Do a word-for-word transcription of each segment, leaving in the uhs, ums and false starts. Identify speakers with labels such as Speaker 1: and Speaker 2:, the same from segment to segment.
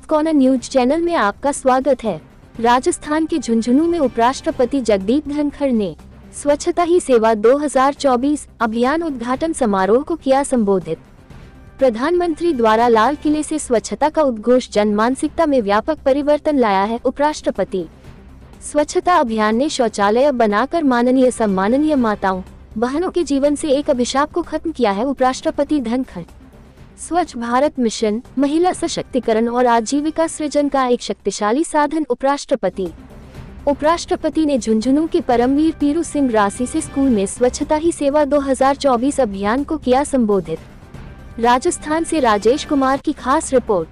Speaker 1: South corner news channel में आपका स्वागत है। राजस्थान के झुंझुनू में उपराष्ट्रपति जगदीप धनखड़ ने स्वच्छता ही सेवा दो हज़ार चौबीस अभियान उद्घाटन समारोह को किया संबोधित। प्रधानमंत्री द्वारा लाल किले से स्वच्छता का उद्घोष जन मानसिकता में व्यापक परिवर्तन लाया है। उपराष्ट्रपति स्वच्छता अभियान ने शौचालय बनाकर माननीय सम्माननीय माताओं बहनों के जीवन से एक अभिशाप को खत्म किया है। उपराष्ट्रपति धनखड़ स्वच्छ भारत मिशन महिला सशक्तिकरण और आजीविका सृजन का एक शक्तिशाली साधन। उपराष्ट्रपति उपराष्ट्रपति ने झुंझुनू के परमवीर पीरू सिंह रासी से स्कूल में स्वच्छता ही सेवा दो हज़ार चौबीस अभियान को किया संबोधित। राजस्थान से राजेश कुमार की खास रिपोर्ट।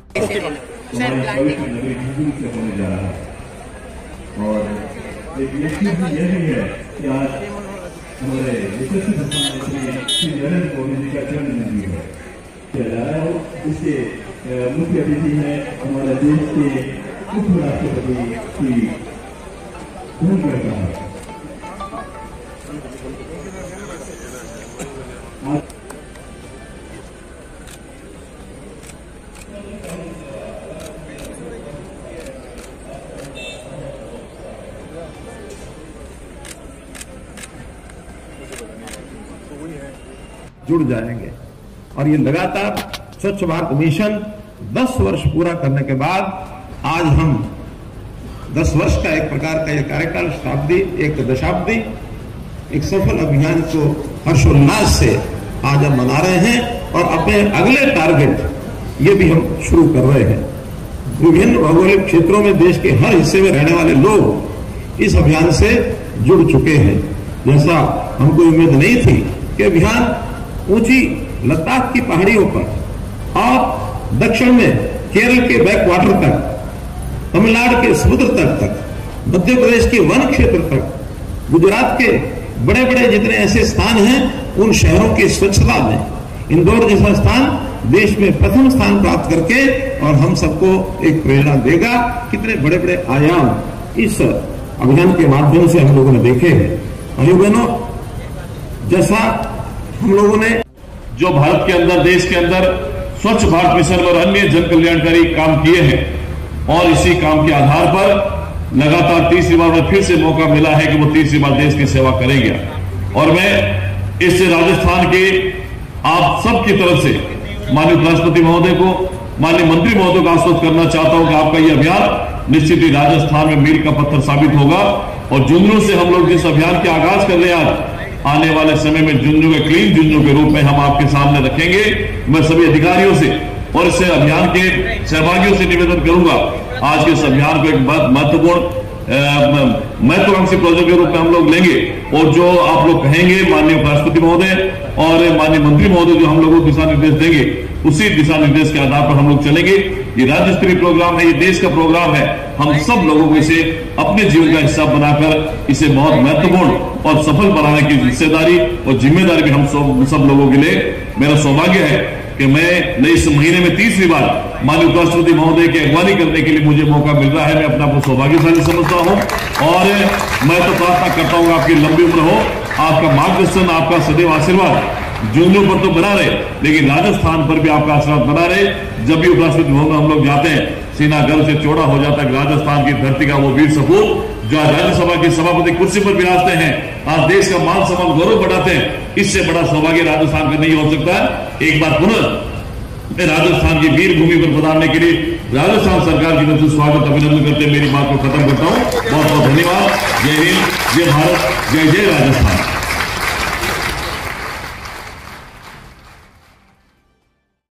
Speaker 2: इसके मुख्य अतिथि है हमारे देश के उपराष्ट्रपति श्री धनखड़ साहब।
Speaker 3: जुड़ जाएंगे और ये लगातार स्वच्छ भारत मिशन दस वर्ष पूरा करने के बाद आज हम दस वर्ष का एक प्रकार का ये कार्यकाल शताब्दी एक दशाब्दी एक सफल अभियान को हर्षोल्लास से आज हम मना रहे हैं और अपने अगले टारगेट ये भी हम शुरू कर रहे हैं। विभिन्न भौगोलिक क्षेत्रों में देश के हर हिस्से में रहने वाले लोग इस अभियान से जुड़ चुके हैं। जैसा हमको उम्मीद नहीं थी कि अभियान ऊंची लद्दाख की पहाड़ियों पर और दक्षिण में केरल के बैक वाटर तक, तमिलनाडु के समुद्र तट तक, मध्य प्रदेश के वन क्षेत्र तक, गुजरात के बड़े बड़े जितने ऐसे स्थान हैं उन शहरों की स्वच्छता में इंदौर जैसा स्थान देश में प्रथम स्थान प्राप्त करके और हम सबको एक प्रेरणा देगा। कितने बड़े बड़े आयाम इस अभियान के माध्यम से हम लोगों ने देखे हैं। भाइयों बहनों, जैसा हम लोगों ने
Speaker 4: जो भारत के अंदर देश के अंदर स्वच्छ भारत मिशन और अन्य जन कल्याणकारी काम किए हैं और इसी काम के आधार पर लगातार तीसरी बार में फिर से मौका मिला है कि वो तीसरी बार देश की सेवा करेंगे। और मैं इस राजस्थान के आप सबकी तरफ से माननीय उपराष्ट्रपति महोदय को, माननीय मंत्री महोदय को आश्वस्त करना चाहता हूं कि आपका यह अभियान निश्चित ही राजस्थान में मील का पत्थर साबित होगा। और झुंझुनू से हम लोग जिस अभियान के आगाज कर रहे हैं आज, आने वाले समय में झुंझुनू के क्लीन झुंझुनू के रूप में हम आपके सामने रखेंगे। मैं सभी अधिकारियों से और इस अभियान के सहभागियों से निवेदन करूंगा, आज के इस अभियान को एक महत्वपूर्ण महत्वाकांक्षी प्रोजेक्ट के रूप में हम लोग लेंगे और जो आप लोग कहेंगे माननीय उपराष्ट्रपति महोदय और माननीय मंत्री महोदय जो हम लोगों को दिशा निर्देश देंगे, उसी दिशा निर्देश के आधार पर हम लोग चलेंगे। ये राज्य स्तरीय प्रोग्राम है, ये देश का प्रोग्राम है। हम सब लोगों को इसे अपने जीवन का हिस्सा बनाकर इसे बहुत महत्वपूर्ण और सफल बनाने की हिस्सेदारी और जिम्मेदारी भी हम सब, सब लोगों के लिए मेरा सौभाग्य है कि मैं इस महीने में तीसरी बार माननीय उपराष्ट्रपति महोदय की अगवानी करने के लिए मुझे मौका मिल रहा है। मैं अपना को सौभाग्यशाली समझता हूं और मैं तो प्रार्थना करता हूं आपकी लंबी उम्र हो, आपका मार्गदर्शन, आपका सदैव आशीर्वाद झुंझुनू पर तो बना रहे, लेकिन राजस्थान पर भी आपका आशीर्वाद बना रहे। जब भी उपराष्ट्रपति भवन में हम लोग जाते हैं, सीना गर्व से चौड़ा हो जाता है कि राजस्थान की धरती का वो वीर सपूत जो आज राज्यसभा की सभापति कुर्सी पर विराजते हैं, आज देश का मान सम्मान गौरव बढ़ाते हैं। इससे बड़ा सौभाग्य राजस्थान का नहीं हो सकता। एक बार पुनः राजस्थान की वीर भूमि पर पधारने के लिए राजस्थान सरकार की तरफ से स्वागत अभिनंदन करते मेरी बात को खत्म करता हूं। बहुत बहुत धन्यवाद। जय हिंद, जय भारत, जय जय राजस्थान।